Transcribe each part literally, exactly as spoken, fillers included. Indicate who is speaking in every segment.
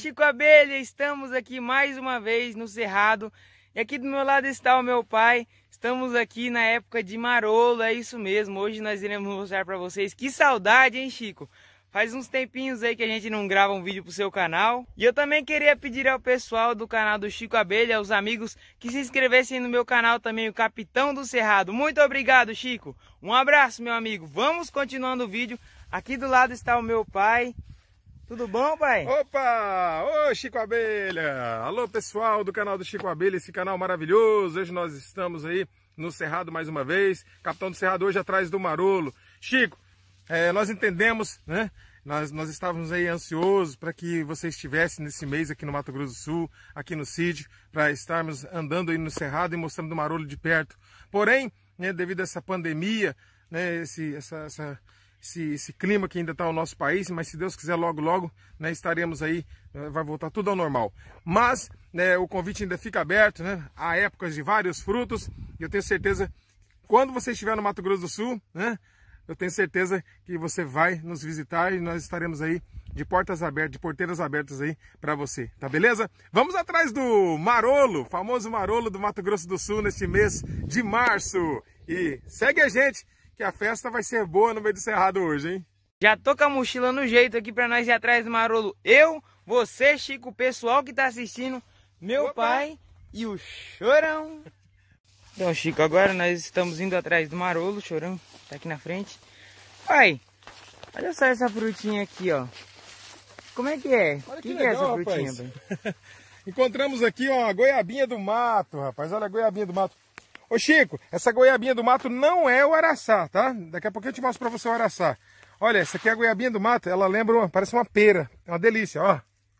Speaker 1: Chico Abelha, estamos aqui mais uma vez no Cerrado. E aqui do meu lado está o meu pai. Estamos aqui na época de marolo, é isso mesmo. Hoje nós iremos mostrar para vocês. Que saudade, hein, Chico? Faz uns tempinhos aí que a gente não grava um vídeo pro seu canal. E eu também queria pedir ao pessoal do canal do Chico Abelha, aos amigos, que se inscrevessem no meu canal também, o Capitão do Cerrado. Muito obrigado, Chico. Um abraço, meu amigo. Vamos continuando o vídeo. Aqui do lado está o meu pai. Tudo bom, pai?
Speaker 2: Opa! Ô, Chico Abelha! Alô, pessoal do canal do Chico Abelha, esse canal maravilhoso. Hoje nós estamos aí no Cerrado mais uma vez. Capitão do Cerrado hoje atrás do marolo. Chico, é, nós entendemos, né? Nós, nós estávamos aí ansiosos para que você estivesse nesse mês aqui no Mato Grosso do Sul, aqui no sítio, para estarmos andando aí no Cerrado e mostrando o marolo de perto. Porém, né, devido a essa pandemia, né, esse, essa... essa Esse, esse clima que ainda está no nosso país, mas se Deus quiser logo, logo, né, estaremos aí, vai voltar tudo ao normal. Mas né, o convite ainda fica aberto, né, há épocas de vários frutos, e eu tenho certeza, quando você estiver no Mato Grosso do Sul, né, eu tenho certeza que você vai nos visitar e nós estaremos aí de portas abertas, de porteiras abertas aí para você, tá beleza? Vamos atrás do marolo, famoso marolo do Mato Grosso do Sul neste mês de março. E segue a gente, que a festa vai ser boa no meio do Cerrado hoje, hein?
Speaker 1: Já tô com a mochila no jeito aqui pra nós ir atrás do marolo. Eu, você, Chico, o pessoal que tá assistindo, meu Opa. pai e o Chorão. Então, Chico, agora nós estamos indo atrás do marolo. O Chorão tá aqui na frente. Pai, olha só essa frutinha aqui, ó. Como é que é?
Speaker 2: Olha
Speaker 1: que,
Speaker 2: que,
Speaker 1: que
Speaker 2: legal,
Speaker 1: é essa frutinha,
Speaker 2: pai? Encontramos aqui, ó, a goiabinha do mato, rapaz. Olha a goiabinha do mato. Ô Chico, essa goiabinha do mato não é o araçá, tá? Daqui a pouco eu te mostro pra você o araçá. Olha, essa aqui é a goiabinha do mato, ela lembra, uma, parece uma pera. É uma delícia, ó.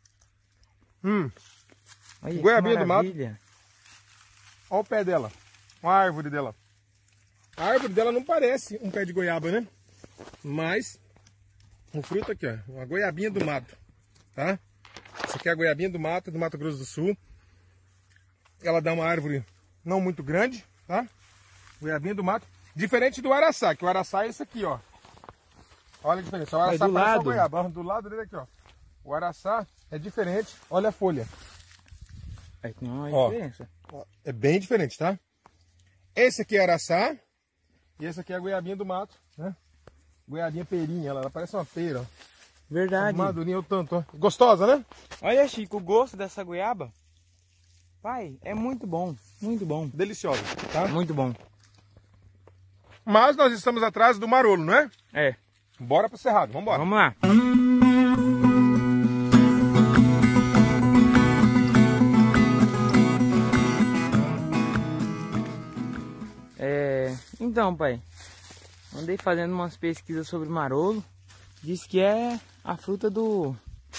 Speaker 2: Hum.
Speaker 1: Olha,
Speaker 2: goiabinha do mato. Olha o pé dela, a árvore dela. A árvore dela não parece um pé de goiaba, né? Mas, o fruto aqui, ó, uma goiabinha do mato, tá? Essa aqui é a goiabinha do mato, do Mato Grosso do Sul. Ela dá uma árvore não muito grande, tá? Goiabinha do mato. Diferente do araçá, que o araçá é esse aqui, ó. Olha a diferença. O araçá
Speaker 1: do
Speaker 2: parece
Speaker 1: lado.
Speaker 2: uma goiaba. Do lado dele aqui, ó. O araçá é diferente. Olha a folha.
Speaker 1: É, não é
Speaker 2: ó,
Speaker 1: diferença.
Speaker 2: Ó, é bem diferente, tá? Esse aqui é araçá. E esse aqui é a goiabinha do mato, né? Goiabinha perinha, ela, ela parece uma pera, ó.
Speaker 1: Verdade.
Speaker 2: Madurinha o tanto, ó. Gostosa, né?
Speaker 1: Olha, Chico, o gosto dessa goiaba. Pai, é muito bom, muito bom.
Speaker 2: Deliciosa, tá?
Speaker 1: Muito bom.
Speaker 2: Mas nós estamos atrás do marolo, não é?
Speaker 1: É.
Speaker 2: Bora pro Cerrado, vamos embora.
Speaker 1: Vamos lá. É, então, pai, andei fazendo umas pesquisas sobre marolo. Diz que é a fruta do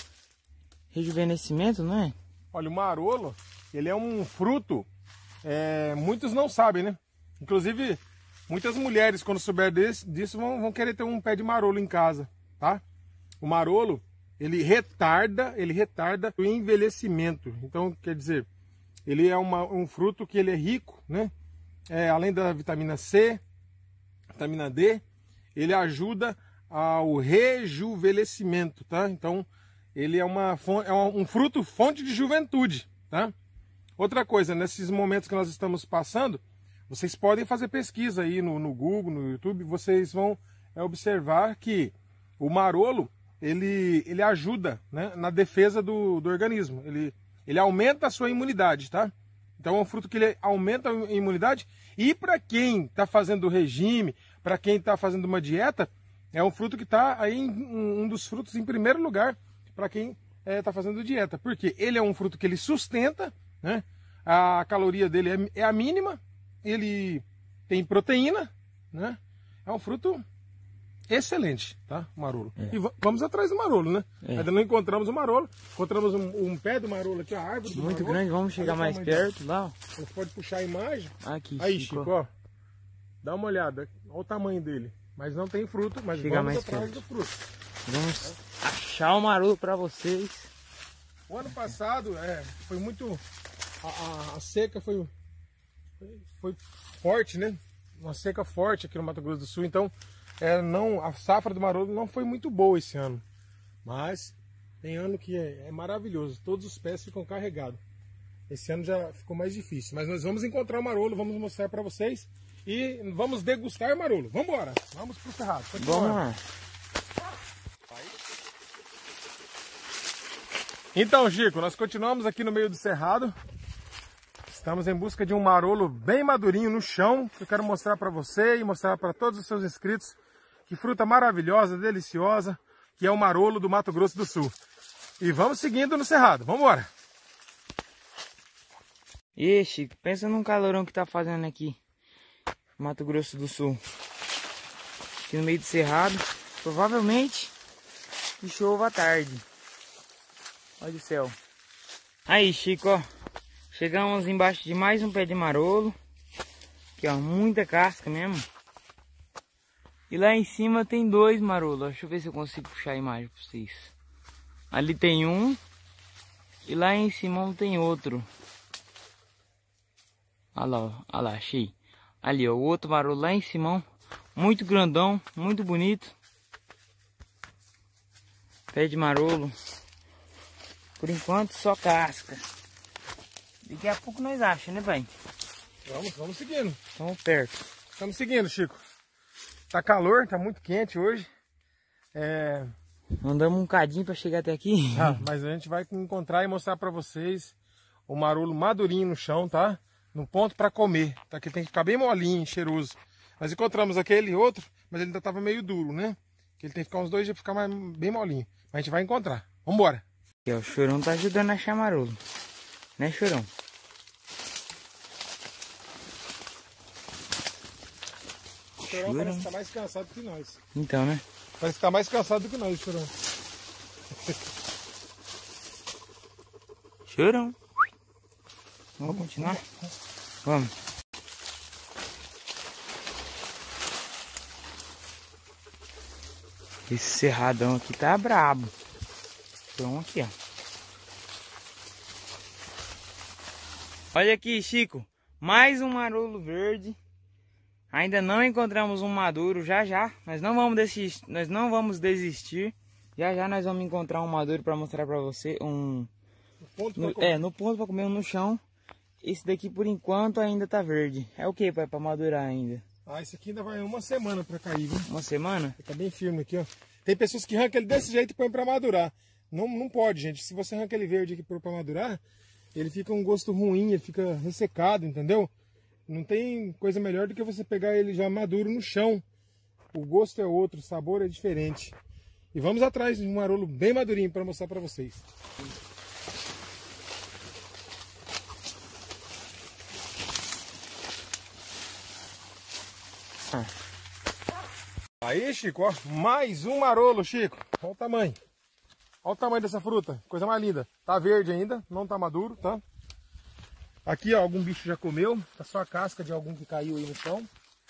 Speaker 1: rejuvenescimento, não é?
Speaker 2: Olha, o marolo, ele é um fruto, é, muitos não sabem, né? Inclusive, muitas mulheres, quando souber desse, disso, vão, vão querer ter um pé de marolo em casa, tá? O marolo, ele retarda, ele retarda o envelhecimento. Então, quer dizer, ele é uma, um fruto que ele é rico, né? É, além da vitamina C, vitamina D, ele ajuda ao rejuvenescimento, tá? Então, ele é, uma, é um fruto fonte de juventude, tá? Outra coisa, nesses momentos que nós estamos passando, vocês podem fazer pesquisa aí no, no Google, no YouTube, vocês vão é, observar que o marolo, ele, ele ajuda, né, na defesa do, do organismo, ele, ele aumenta a sua imunidade, tá? Então é um fruto que ele aumenta a imunidade e para quem está fazendo regime, para quem está fazendo uma dieta, é um fruto que está aí, em, um dos frutos em primeiro lugar para quem está é, fazendo dieta, porque ele é um fruto que ele sustenta, né? A caloria dele é, é a mínima, ele tem proteína, né? É um fruto excelente, tá? O marolo. É. E vamos atrás do marolo, né? É. Ainda não encontramos o marolo, encontramos um, um pé do marolo aqui, a árvore do
Speaker 1: muito
Speaker 2: marolo.
Speaker 1: grande, vamos chegar mais perto lá.
Speaker 2: Você pode puxar a imagem.
Speaker 1: Aqui,
Speaker 2: aí,
Speaker 1: Chico,
Speaker 2: Chico, ó. Dá uma olhada, olha o tamanho dele. Mas não tem fruto, mas
Speaker 1: Chega
Speaker 2: vamos
Speaker 1: mais
Speaker 2: atrás
Speaker 1: perto.
Speaker 2: do fruto.
Speaker 1: Vamos achar o marolo para vocês.
Speaker 2: O ano passado é, foi muito... A, a, a seca foi, foi forte, né? Uma seca forte aqui no Mato Grosso do Sul. Então, é, não, a safra do marolo não foi muito boa esse ano. Mas Tem ano que é, é maravilhoso, todos os pés ficam carregados. Esse ano já ficou mais difícil, mas nós vamos encontrar o marolo, vamos mostrar para vocês e vamos degustar o marolo. Vamos embora, vamos pro cerrado.
Speaker 1: Vamos lá.
Speaker 2: Então, Chico, nós continuamos aqui no meio do cerrado. Estamos em busca de um marolo bem madurinho no chão, que eu quero mostrar para você e mostrar para todos os seus inscritos que fruta maravilhosa, deliciosa, que é o marolo do Mato Grosso do Sul. E vamos seguindo no cerrado, vamos embora.
Speaker 1: Ixi, pensa num calorão que tá fazendo aqui, Mato Grosso do Sul. Aqui no meio do cerrado, provavelmente que chova à tarde. Olha o céu. Aí, Chico, ó. Chegamos embaixo de mais um pé de marolo. Aqui, ó, muita casca mesmo. E lá em cima tem dois marolos. Deixa eu ver se eu consigo puxar a imagem para vocês. Ali tem um. E lá em cima tem outro. Olha lá, ó. Olha lá, achei. Ali, ó, o outro marolo lá em cima. Muito grandão, muito bonito. Pé de marolo. Por enquanto só casca. Daqui a pouco nós achamos, né, pai?
Speaker 2: Vamos, vamos seguindo.
Speaker 1: Estamos perto.
Speaker 2: Estamos seguindo, Chico. Tá calor, tá muito quente hoje. É...
Speaker 1: Andamos um cadinho para chegar até aqui.
Speaker 2: Ah, mas a gente vai encontrar e mostrar para vocês o marolo madurinho no chão, tá? No ponto para comer, tá? Que tem que ficar bem molinho, cheiroso. Nós encontramos aquele outro, mas ele ainda tava meio duro, né? Que ele tem que ficar uns dois dias para ficar mais, bem molinho. Mas a gente vai encontrar. Vamos embora.
Speaker 1: Aqui, ó, o Chorão tá ajudando a achar marolo. Né, Chorão?
Speaker 2: O Chorão parece que tá mais cansado que nós.
Speaker 1: Então, né?
Speaker 2: Parece que tá mais cansado do que nós, o Chorão.
Speaker 1: Chorão. Vamos continuar? Vamos. Esse cerradão aqui tá brabo. Então aqui, ó. Olha aqui, Chico. Mais um marolo verde. Ainda não encontramos um maduro. Já já. Nós não vamos desistir. Nós não vamos desistir. Já já nós vamos encontrar um maduro para mostrar para você. Um.
Speaker 2: No ponto
Speaker 1: no, é, no ponto para comer um no chão. Esse daqui por enquanto ainda tá verde. É o que, pai? Para madurar ainda.
Speaker 2: Ah, esse aqui ainda vai uma semana para cair, viu?
Speaker 1: Uma semana?
Speaker 2: Tá bem firme aqui, ó. Tem pessoas que arrancam ele desse jeito e põem para madurar. Não, não pode, gente. Se você arranca ele verde aqui para madurar, ele fica um gosto ruim, ele fica ressecado, entendeu? Não tem coisa melhor do que você pegar ele já maduro no chão. O gosto é outro, o sabor é diferente. E vamos atrás de um marolo bem madurinho para mostrar para vocês.
Speaker 1: Ah.
Speaker 2: Aí, Chico, ó, mais um marolo, Chico. Olha o tamanho. Olha o tamanho dessa fruta, coisa mais linda. Tá verde ainda, não tá maduro, tá? Aqui, ó, algum bicho já comeu. Tá só a casca de algum que caiu aí no chão.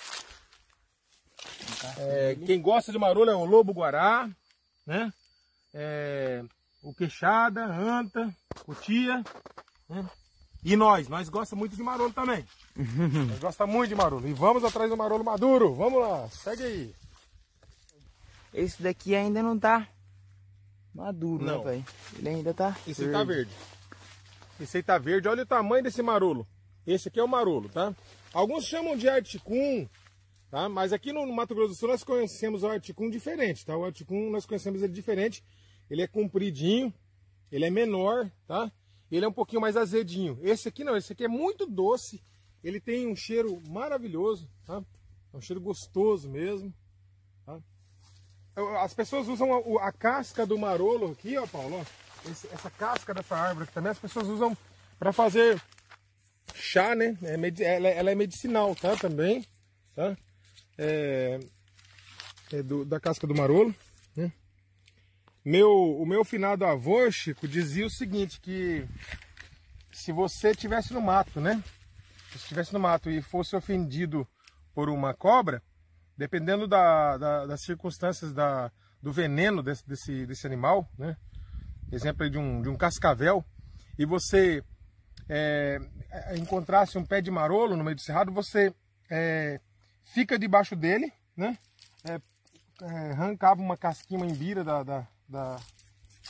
Speaker 2: É, quem gosta de marolo é o lobo-guará, né? É, o queixada, anta, cutia, né? E nós, nós gostamos muito de marolo também. Nós gostamos muito de marolo. E vamos atrás do marolo maduro. Vamos lá, segue aí.
Speaker 1: Esse daqui ainda não tá maduro,
Speaker 2: não,
Speaker 1: né, pai? Ele ainda tá
Speaker 2: Esse
Speaker 1: verde.
Speaker 2: aí tá verde. Esse aí tá verde. Olha o tamanho desse marolo. Esse aqui é o marolo, tá? Alguns chamam de articum, tá? Mas aqui no Mato Grosso do Sul nós conhecemos o articum diferente, tá? O articum nós conhecemos ele diferente. Ele é compridinho, ele é menor, tá? Ele é um pouquinho mais azedinho. Esse aqui não, esse aqui é muito doce. Ele tem um cheiro maravilhoso, tá? É um cheiro gostoso mesmo, tá? As pessoas usam a, a casca do marolo aqui, ó, Paulo, ó. Esse, essa casca dessa árvore aqui também as pessoas usam para fazer chá, né? É, ela, ela é medicinal, tá? Também, tá? É, é do, da casca do marolo, né? Meu, o meu finado avô, Chico, dizia o seguinte, que se você estivesse no mato, né? Se estivesse no mato e fosse ofendido por uma cobra, dependendo da, da, das circunstâncias da, do veneno desse, desse, desse animal, né? Exemplo de um, de um cascavel, e você é, encontrasse um pé de marolo no meio do cerrado, você é, fica debaixo dele, né? É, é, arrancava uma casquinha, uma embira da, da, da,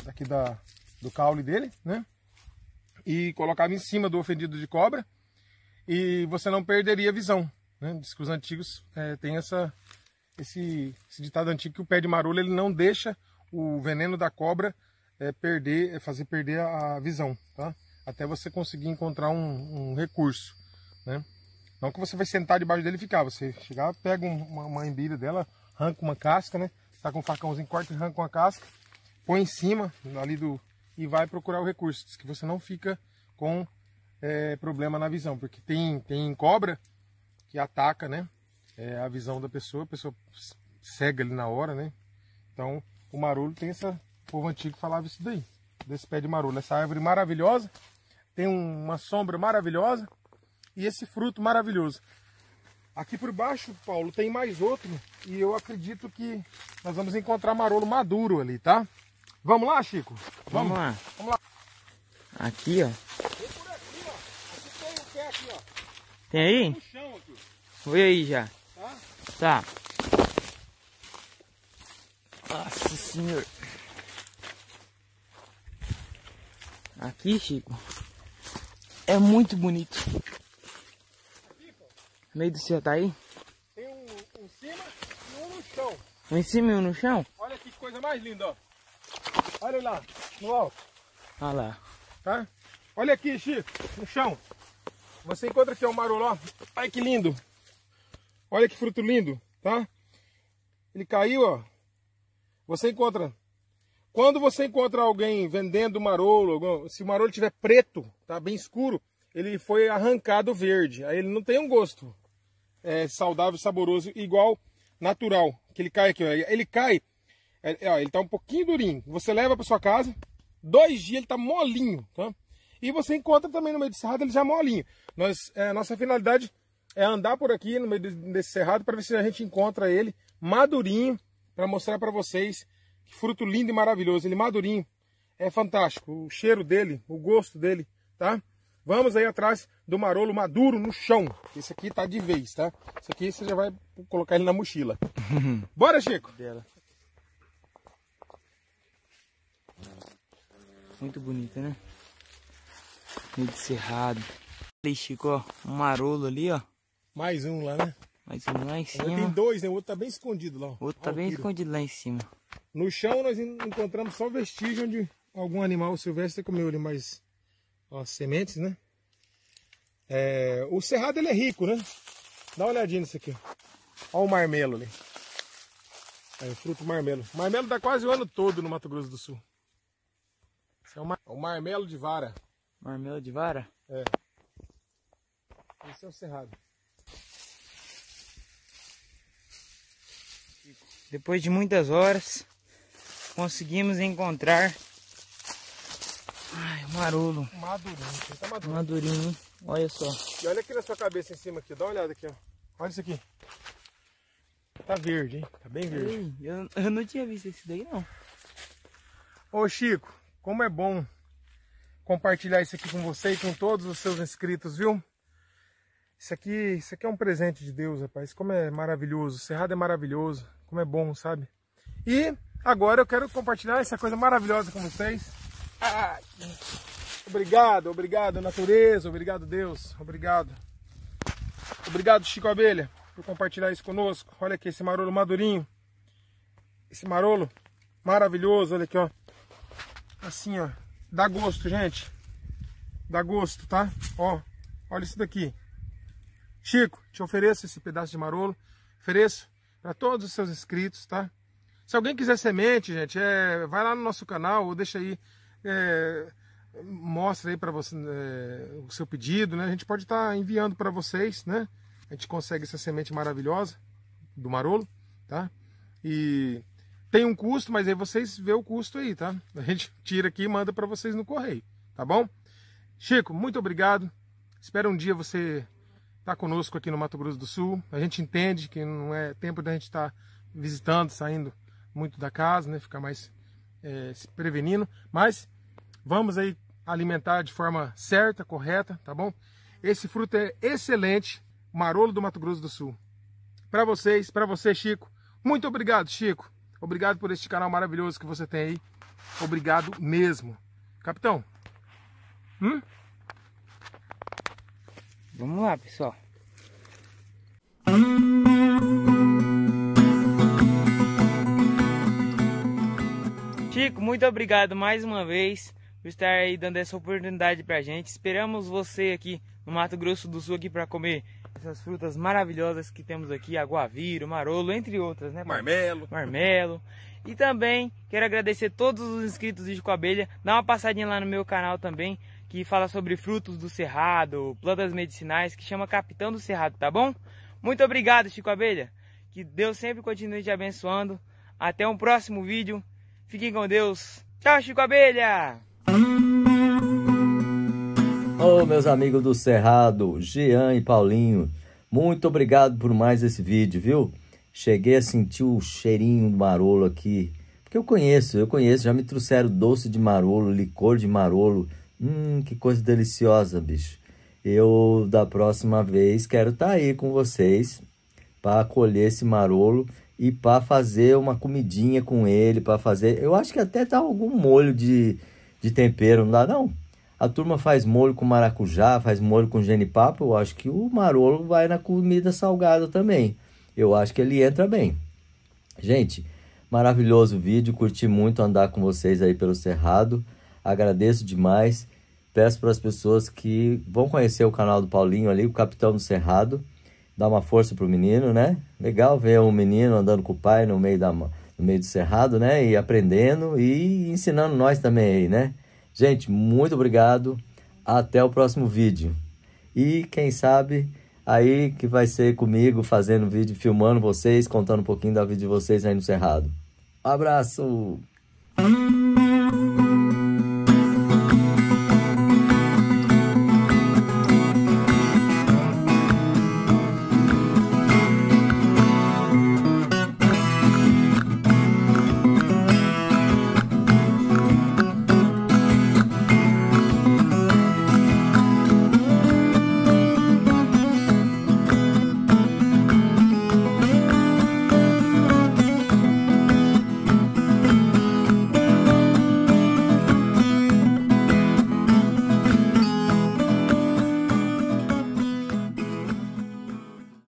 Speaker 2: daqui da, do caule dele, né? E colocava em cima do ofendido de cobra e você não perderia a visão, né? Diz que os antigos é, têm essa, esse, esse ditado antigo que o pé de marolo ele não deixa o veneno da cobra é, perder, é fazer perder a visão, tá? Até você conseguir encontrar um, um recurso, né? Não que você vai sentar debaixo dele e ficar, você chegar, pega uma, uma embilha dela, arranca uma casca, né? Tá com um facãozinho, corta e arranca uma casca, põe em cima ali do e vai procurar o recurso. Diz que você não fica com é, problema na visão, porque tem, tem cobra que ataca, né? É, a visão da pessoa, a pessoa cega ali na hora, né? Então o marolo tem essa, o povo antigo falava isso daí, desse pé de marolo, essa árvore maravilhosa, tem um, uma sombra maravilhosa e esse fruto maravilhoso. Aqui por baixo, Paulo, tem mais outro e eu acredito que nós vamos encontrar marolo maduro ali, tá? Vamos lá, Chico?
Speaker 1: Vamos, vamos lá.
Speaker 2: Vamos lá.
Speaker 1: Aqui, ó.
Speaker 2: Vem por aqui, ó. Aqui tem um pé aqui, ó.
Speaker 1: Tem aí?
Speaker 2: No chão aqui.
Speaker 1: Foi aí já.
Speaker 2: Tá?
Speaker 1: Tá. Nossa senhor. Aqui, Chico, é muito bonito.
Speaker 2: Aqui, pô.
Speaker 1: No meio do céu, tá aí?
Speaker 2: Tem um em cima e um no chão.
Speaker 1: Um em cima e um no chão?
Speaker 2: Olha que coisa mais linda, ó. Olha lá, no alto.
Speaker 1: Olha lá.
Speaker 2: Tá? Olha aqui, Chico, no chão. Você encontra aqui o marolo, ó. Ai, que lindo. Olha que fruto lindo, tá? Ele caiu, ó. Você encontra... Quando você encontra alguém vendendo marolo, se o marolo estiver preto, tá bem escuro, ele foi arrancado verde. Aí ele não tem um gosto é, saudável, saboroso, igual natural. Que ele cai aqui, ó. Ele cai, é, ó, ele tá um pouquinho durinho. Você leva para sua casa, dois dias ele tá molinho, tá? E você encontra também no meio do cerrado ele já molinho. Nós, é, nossa finalidade é andar por aqui no meio desse cerrado para ver se a gente encontra ele madurinho, para mostrar para vocês que fruto lindo e maravilhoso. Ele madurinho é fantástico. O cheiro dele, o gosto dele, tá? Vamos aí atrás do marolo maduro no chão. Esse aqui tá de vez, tá? Esse aqui você já vai colocar ele na mochila. Bora, Chico?
Speaker 1: Dela. Muito bonita, né? Meio de cerrado. Ali, Chico, ó. Um marolo ali, ó.
Speaker 2: Mais um lá, né?
Speaker 1: Mais um lá em cima.
Speaker 2: Tem dois, né? O outro tá bem escondido lá. Ó.
Speaker 1: O outro tá bem escondido lá em cima.
Speaker 2: No chão nós encontramos só vestígio de algum animal silvestre comeu ali mais ó, sementes, né? É, o cerrado ele é rico, né? Dá uma olhadinha nisso aqui. Olha o marmelo ali. Aí, o fruto marmelo. O marmelo dá quase o ano todo no Mato Grosso do Sul. Esse é o, mar... o marmelo de vara.
Speaker 1: Marmelo de vara?
Speaker 2: É. Esse é o cerrado.
Speaker 1: Depois de muitas horas, conseguimos encontrar ai, o marolo.
Speaker 2: Madurinho, tá maduro.
Speaker 1: Madurinho, olha só.
Speaker 2: E olha aqui na sua cabeça em cima aqui, dá uma olhada aqui, ó. Olha isso aqui. Tá verde, hein? Tá bem verde.
Speaker 1: Ei, eu, eu não tinha visto esse daí, não.
Speaker 2: Ô Chico, como é bom compartilhar isso aqui com você e com todos os seus inscritos, viu? Isso aqui, isso aqui é um presente de Deus, rapaz. Como é maravilhoso. O cerrado é maravilhoso. Como é bom, sabe? E agora eu quero compartilhar essa coisa maravilhosa com vocês. Ah, obrigado, obrigado natureza, obrigado Deus, obrigado. Obrigado Chico Abelha por compartilhar isso conosco. Olha aqui esse marolo madurinho. Esse marolo maravilhoso, olha aqui, ó. Assim, ó. Dá gosto, gente. Dá gosto, tá? Ó, olha isso daqui. Chico, te ofereço esse pedaço de marolo. Ofereço para todos os seus inscritos, tá? Se alguém quiser semente, gente, é, vai lá no nosso canal ou deixa aí, é, mostra aí para você é, o seu pedido, né? A gente pode estar tá enviando para vocês, né? A gente consegue essa semente maravilhosa do marolo, tá? E tem um custo, mas aí vocês vê o custo aí, tá? A gente tira aqui e manda para vocês no correio, tá bom? Chico, muito obrigado. Espero um dia você estar conosco aqui no Mato Grosso do Sul. A gente entende que não é tempo da gente estar visitando, saindo muito da casa, né? Ficar mais é, se prevenindo. Mas vamos aí alimentar de forma certa, correta, tá bom? Esse fruto é excelente, marolo do Mato Grosso do Sul. Para vocês, para você, Chico. Muito obrigado, Chico. Obrigado por este canal maravilhoso que você tem aí. Obrigado mesmo. Capitão. Hum?
Speaker 1: Vamos lá, pessoal. Chico, muito obrigado mais uma vez por estar aí dando essa oportunidade pra gente. Esperamos você aqui no Mato Grosso do Sul aqui para comer essas frutas maravilhosas que temos aqui, aguaviro, marolo, entre outras, né?
Speaker 2: Marmelo.
Speaker 1: Marmelo. E também quero agradecer todos os inscritos de Chico Abelha. Dá uma passadinha lá no meu canal também, que fala sobre frutos do cerrado, plantas medicinais, que chama Capitão do Cerrado, tá bom? Muito obrigado, Chico Abelha. Que Deus sempre continue te abençoando. Até um próximo vídeo. Fiquem com Deus. Tchau, Chico Abelha!
Speaker 3: Ô, oh, meus amigos do Cerrado, Jean e Paulinho, muito obrigado por mais esse vídeo, viu? Cheguei a sentir o cheirinho do marolo aqui, porque eu conheço, eu conheço, já me trouxeram doce de marolo, licor de marolo. Hum, que coisa deliciosa, bicho. Eu, da próxima vez, quero estar aí com vocês para colher esse marolo e para fazer uma comidinha com ele, para fazer... Eu acho que até dá algum molho de, de tempero, não dá não? A turma faz molho com maracujá, faz molho com genipapo, eu acho que o marolo vai na comida salgada também. Eu acho que ele entra bem. Gente, maravilhoso vídeo, curti muito andar com vocês aí pelo Cerrado. Agradeço demais. Peço para as pessoas que vão conhecer o canal do Paulinho ali, o Capitão do Cerrado. Dá uma força pro menino, né? Legal ver um menino andando com o pai no meio, da, no meio do Cerrado, né? E aprendendo e ensinando nós também aí, né? Gente, muito obrigado. Até o próximo vídeo. E quem sabe aí que vai ser comigo fazendo vídeo, filmando vocês, contando um pouquinho da vida de vocês aí no Cerrado. Um abraço!